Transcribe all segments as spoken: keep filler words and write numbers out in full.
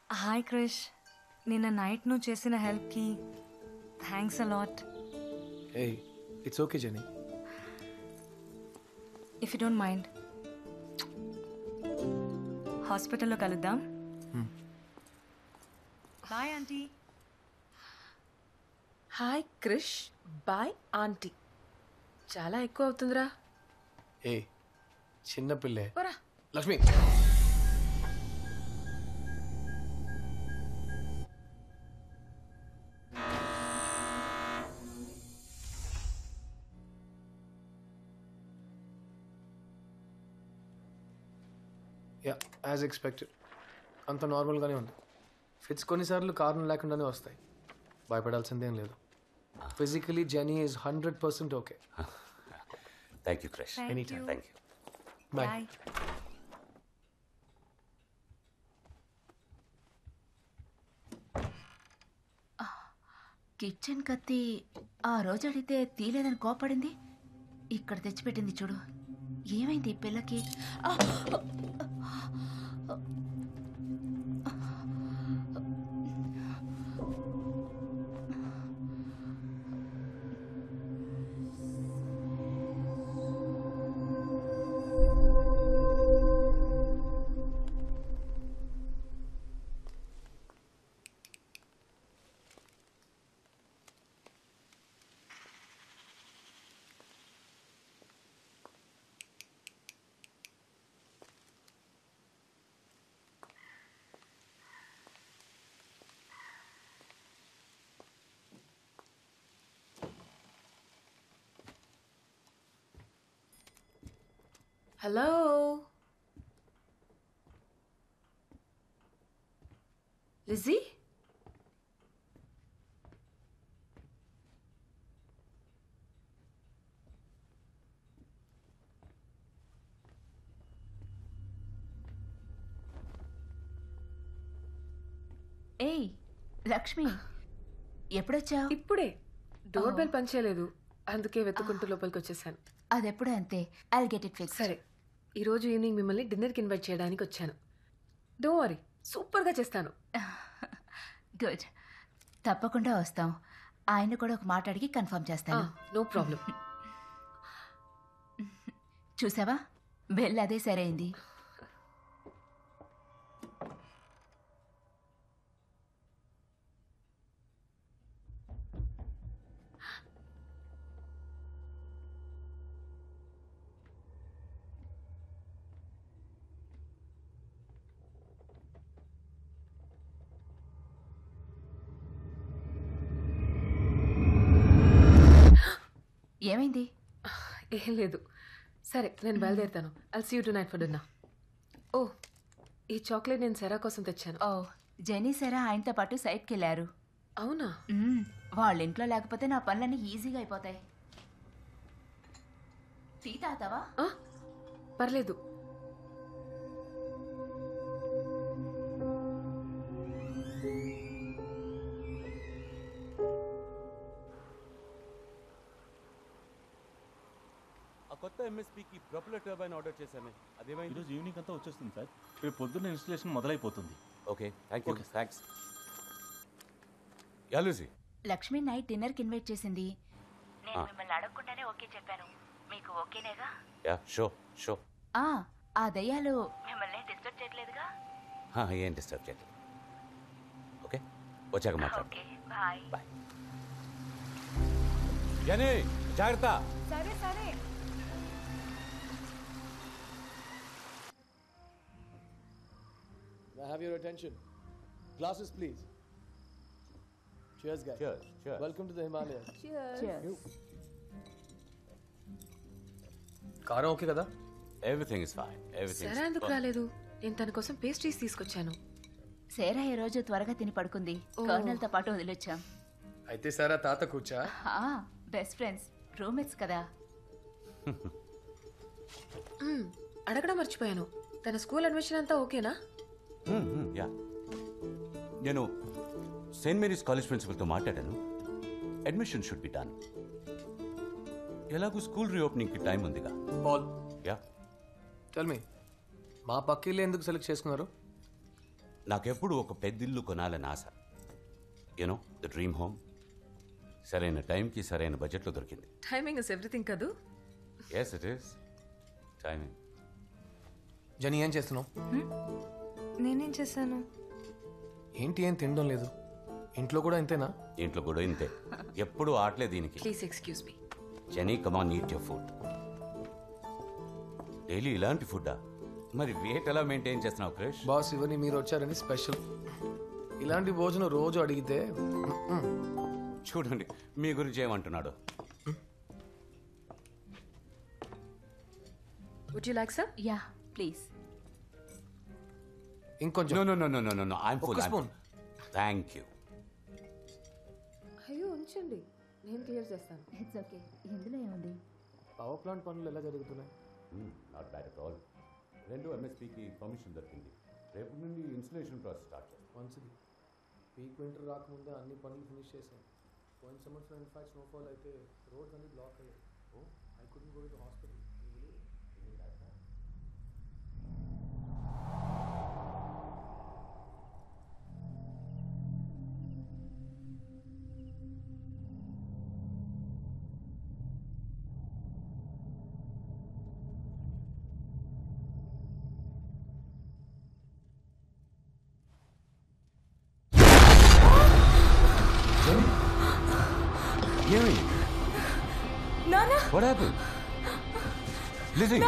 Hi Krish, నిన్న night నువ్వు చేసిన హెల్ప్కి thanks a lot. Hey it's okay Jenny. If you don't mind హాస్పిటల్లో కలుద్దాం. Bye aunty. Hi Krish, bye aunty. చాలా ఎక్కువ అవుతుందిరా. ఏ చిన్న పిల్లే. పోరా. లక్ష్మి, యా యాజ్ ఎక్స్పెక్టెడ్ అంత నార్మల్గానే ఉంది. ఫిట్స్ కొన్నిసార్లు కారణం లేకుండానే వస్తాయి, భయపడాల్సిందేం లేదు. Physically Jenny is hundred percent okay. Thank you Krish. Thank Anytime. you. Thank you. Bye. Bye. Kitchen కత్తి ఆ రోజు అడిగితే తీలేదని కోపడింది. ఇక్కడ తెచ్చిపెట్టింది చూడు. ఏమైంది ఈ పిల్లకి? ఆ! హలో. లిజీ, ఏయ్ లక్ష్మి, ఎప్పుడొచ్చావు? ఇప్పుడే. డోర్ బెల్ పనిచేయలేదు, అందుకే వెతుకుంటూ లోపలికి వచ్చేసాను. అదెప్పుడే అంతే. I get it fix. సరే, ఈరోజు ఈవినింగ్ మిమ్మల్ని డిన్నర్కి ఇన్వైట్ చేయడానికి వచ్చాను. డోంట్ వరీ, సూపర్గా చేస్తాను. గుడ్, తప్పకుండా వస్తాం. ఆయన కూడా ఒక మాట అడిగి కన్ఫర్మ్ చేస్తాను. No problem. చూసావా, బెల్ అదే సరైంది. ఏమైంది? ఏం లేదు. సరే, నేను బయలుదేరుతాను. I'll see you to night for dinner. ఓ, ఈ చాక్లెట్ నేను సెరా కోసం తెచ్చాను. ఓ, జెనీ సరా ఆయనతో పాటు సైట్కి వెళ్ళారు. అవునా? మ్మ్, వాళ్ళ ఇంట్లో లేకపోతే నా పనులన్నీ ఈజీగా అయిపోతాయి. టీ తాగుతావా? ఆ, పర్లేదు. ఆ కొత్త ఎంఎస్పీకి ప్రొపెల్లర్ టర్బైన్ ఆర్డర్ చేశాను. అదేమైంది? ఈరోజు ఈవినింగ్ అంతా వచ్చేస్తుంది సార్. రేపు పొద్దున్న ఇన్స్టలేషన్ మొదలైపోతుంది. Okay, thank you. Thanks. Yeah Lucy, Lakshmi night డిన్నర్కి ఇన్వైట్ చేసింది. నేను ఆ. మిమ్మల్ని అడగకుండానే ఓకే చెప్పాను. మీకు ఓకేనేగా? Yeah show show. ఆ, ఆ దయ్యాలు మిమ్మల్ని డిస్టర్బ్ చేయట్లేదుగా? ఏం డిస్టర్బ్ చేయలేదు. ఓకే, వచ్చాక మాట్లాడు. Okay, bye. బాయ్. జనీ, జాగ్రత్త. సరే సరే. I have your attention. Glasses, please. Cheers, guys. Cheers, cheers. Welcome to the Himalayas. Cheers. కారం ఓకే కదా? Everything is fine. Everything. Sarah ఎందుకు రాలేదు? నేను తన కోసం పేస్ట్రీస్ తీసుకొచ్చాను. సేరా ఈ రోజు త్వరగా తిని పడుకుంది. ఓ. కర్నల్ తో పాటు వదిలొచ్చాం. అయితే సారా తాత కూర్చా. బెస్ట్ ఫ్రెండ్స్, రూమ్మేట్స్ కదా. మ్మ్, అడగడం మర్చిపోయాను. తన స్కూల్ అడ్మిషన్ అంతా ఓకేనా? యా, నేను సెయింట్ మేరీస్ కాలేజ్ ప్రిన్సిపల్తో మాట్లాడాను. Admission should be done. ఎలాగూ స్కూల్ రీఓపెనింగ్కి టైం ఉందిగా. పాల్, యా, టెల్ మీ, మా పక్కిల్లు ఎందుకు సెలెక్ట్ చేసుకున్నారు? నాకెప్పుడు ఒక పెద్దిల్లు కొనాలని ఆశ. You know the dream home. సరైన టైంకి సరైన బడ్జెట్లో దొరికింది. టైమింగ్ ఇస్ ఎవ్రీథింగ్ కదూ. Yes it is timing. Jenny ఏం చేస్తున్నావు? నేనేం చేశాను? ఏంటి ఏం తినడం లేదు? ఇంట్లో కూడా ఇంతేనా? ఇంట్లో కూడా ఇంతే, ఎప్పుడు ఆటలే దీనికి. Please excuse me. Jenny come on eat your food. Daily ఇలాంటి ఫుడ్డా? మరి వెయిట్ ఎలా మెయింటైన్ చేస్తున్నావు క్రిష్? బాస్ ఇవన్నీ మీరు వచ్చారని స్పెషల్. ఇలాంటి భోజనం రోజు అడిగితే చూడండి మీ గురించి ఏమంటున్నాడు. Would you like sir? Yeah please. ఇంకొంచెం. No no no no no no I'm full. ఒక స్పూన్. Thank you. అయ్యో ఉంచండి, నేను క్లియర్ చేస్తాను. It's okay. ఇందులో ఏముంది? పవర్ ప్లాంట్ పనులు ఎలా జరుగుతున్నాయి? Not bad at all. రెండు ఎంఎస్పీకి పర్మిషన్ దొరికింది. రేపు నుండి ఇన్స్టలేషన్ ప్రాసెస్ స్టార్ట్ చేస్తాం. మంచిది. పీక్ వింటర్ రాకముందే అన్ని పనులు ఫినిష్ చేశాను. పోయిన సంవత్సరం ఇన్ఫాక్ట్ స్నోఫాల్ అయితే రోడ్స్ అన్ని బ్లాక్ అయ్యాయి. Oh I couldn't go to the hospital. ఏమైంది? నానా What happened? Lizzie.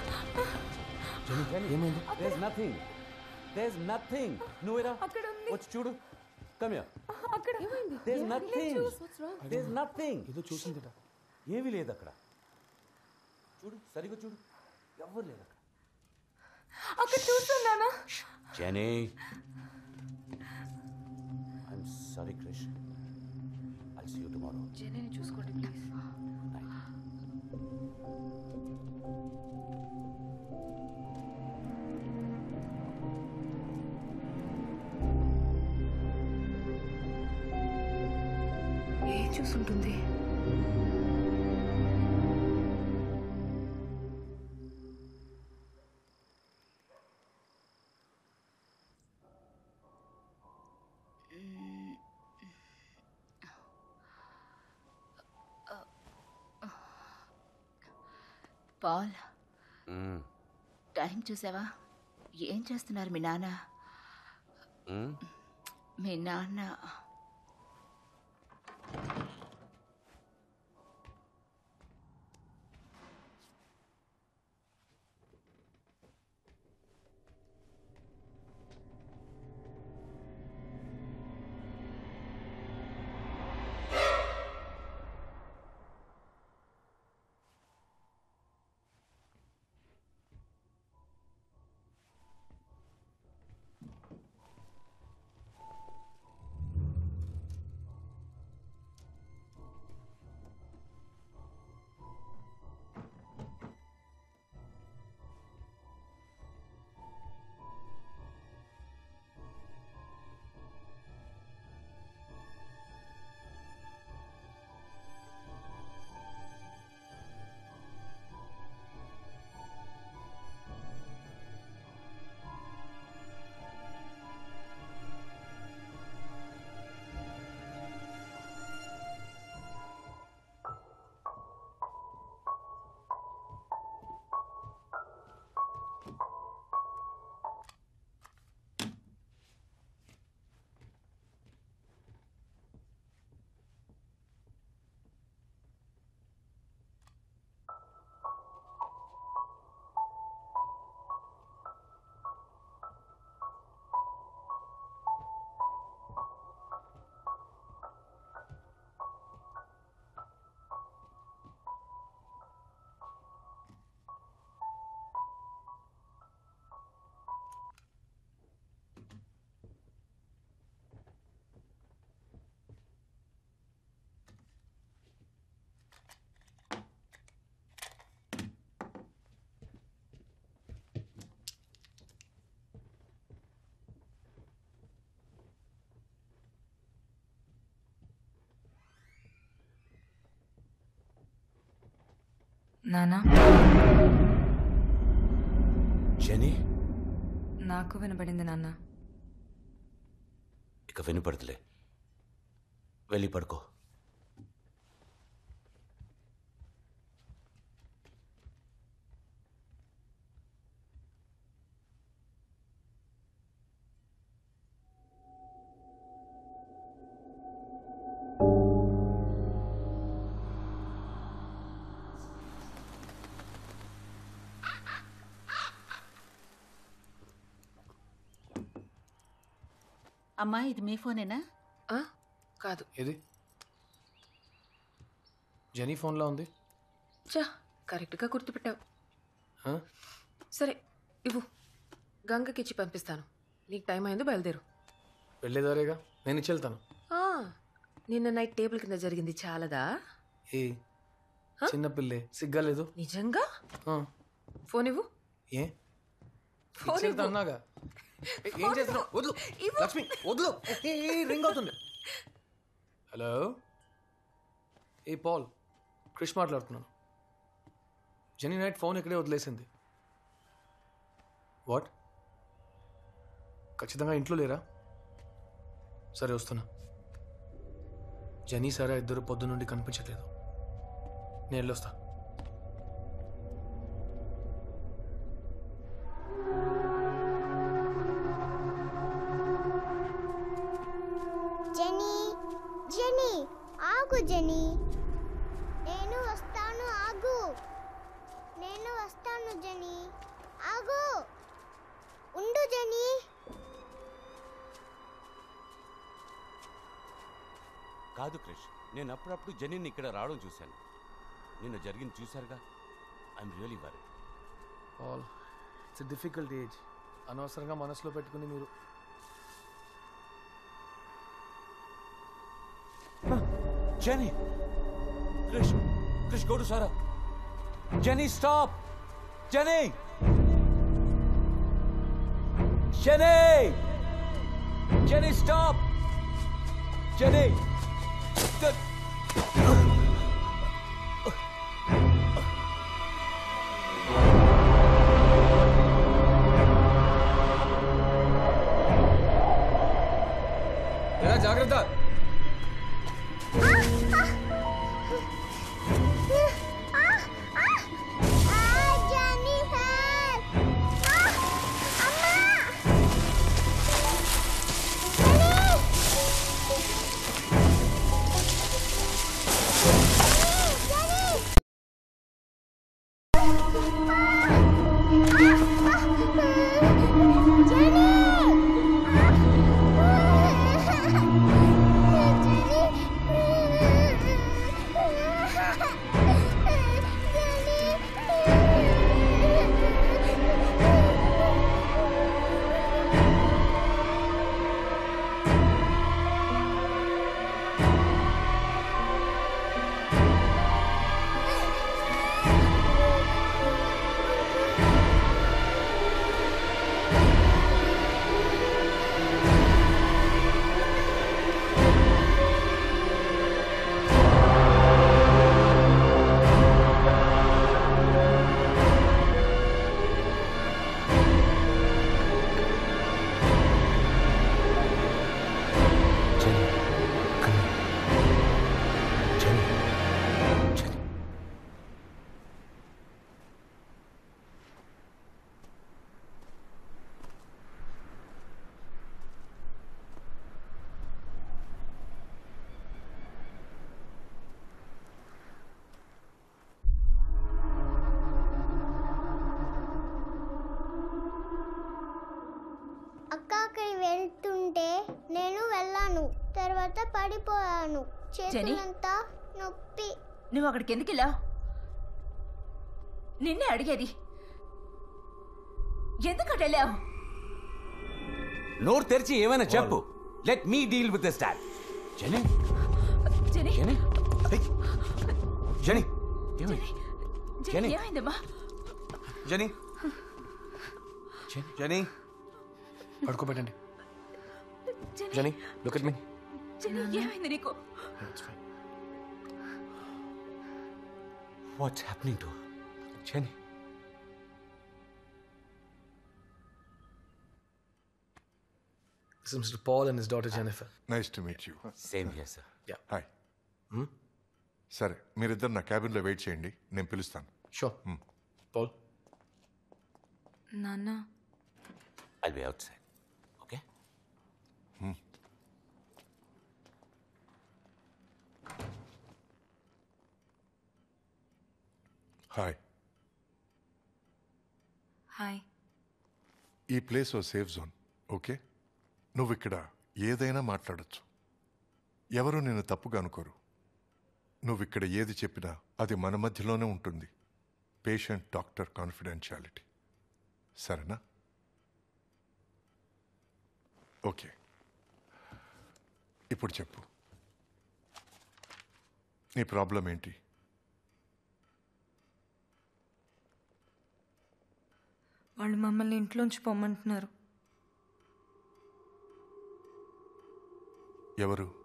ఏమైంది? There's nothing. There's nothing. నువ్వేరా అక్కడ ఉంది. వచ్చి చూడు. Come here. అక్కడ There's nothing. There's nothing. ఏదో చూసిందిట. ఏమీ లేదు అక్కడ. చూడు సరిగ్గా చూడు. ఎవరు లేదు అక్కడ. అక్కడ చూస్తున్నానా? Jenny. I'm sorry, Krish. I'll see you tomorrow. జెనీని చూసుకోండి ప్లీజ్. ఏం చూసుంటుంది? Paul, Mm. టైం చూసావా? ఏం చేస్తున్నారు మీ నాన్న? Mm? మీ నాన్న నానా Jenny? నాకు వినబడింది నాన్న. ఇక వినపడదులే, వెళ్ళి పడుకో. అమ్మా ఇది మీ ఫోనేనా? ఆ? కాదు. ఏది? జెనీ ఫోన్లో ఉంది. చా కరెక్ట్గా గుర్తుపెట్టావు. ఆ? సరే ఇవ్వు, గంగకి ఇచ్చి పంపిస్తాను. నీకు టైం అయిందో బయలుదేరు. వెళ్ళేదారేగా, నేను ఇచ్చి వెళ్తాను. ఆ, నిన్న నైట్ టేబుల్ కింద జరిగింది చాలదా? ఏ చిన్న పిల్లే, సిగ్గా లేదు. నిజంగా? ఆ. ఫోన్ ఇవ్వు. ఏ ఫోన్ ఇచ్చి వెళ్తా ఇవ్వు. అన్నాగా. ఏ, ఏం చేస్తున్నావు? వద్దు లక్ష్మి, వద్దు. ఏ, ఏ, రింగ్ అవుతుంది. హలో, ఏ పాల్, క్రిష్ మాట్లాడుతున్నాను. జెనీ నైట్ ఫోన్ ఇక్కడే వదిలేసింది. వాట్? ఖచ్చితంగా ఇంట్లో లేరా? సరే వస్తున్నా. జెనీ సారా ఇద్దరు పొద్దు నుండి కనిపించట్లేదు. నేను వెళ్ళొస్తా. జెనీ, జెనీ ఆగు. జెనీ నేను వస్తాను, ఆగు. నేను వస్తాను జెనీ, ఆగు. ఉండు జెనీ. కాదు క్రిష్, నేను అప్పుడప్పుడు జెనీని ఇక్కడ రావడం చూశాను. నిన్న జరిగింది చూశారుగా. I'm really worry. All it's a difficult age. అనవసరంగా మనసులో పెట్టుకుని మీరు. Jenny! Krish! Krish, go to Sarah! Jenny, stop! Jenny! Jenny! Jenny, stop! Jenny! Good. జాగ్రత్త. అక్కకి వెళ్తుంటే నేను వెళ్ళాను, తర్వాత పడిపోయాను. చేతులంతా నొప్పి. నువ్వు అక్కడికి ఎందుకు వెళ్ళావు? నిన్నే అడిగేది. ఎందుకు వెళ్ళావు? నోరు తెరిచి ఏమైనా చెప్పు. Let me deal with this dad. Jenny, Jenny, Jenny, Jenny, Jenny ఏమైందమ్మా? జెనీ, జెనీ పడుకోబెట్టండి. Jenny look at me. Jenny ఏమైంది నీకు? What's happening to Jenny? This is Mister Paul and his daughter Jennifer. Nice to meet you. Same here sir. Hi. సరే మీరిద్దరు నా క్యాబిన్లో wait చేయండి, నేను పిలుస్తాను. Sure. Paul. నాన్న I'll be out side. Okay. Hi. Hi. ఈ ప్లేస్ ఓ safe zone, okay? నువ్వు ఇక్కడ ఏదైనా మాట్లాడచ్చు, ఎవరు నేను తప్పుగా అనుకోరు. నువ్వు ఇక్కడ ఏది చెప్పినా అది మన మధ్యలోనే ఉంటుంది. పేషెంట్ డాక్టర్ కాన్ఫిడెన్షియాలిటీ, సరేనా? ఓకే, ఇప్పుడు చెప్పు, నీ ప్రాబ్లం ఏంటి? వాళ్ళు మమ్మల్ని ఇంట్లోంచి పొమ్మంటున్నారు. ఎవరు?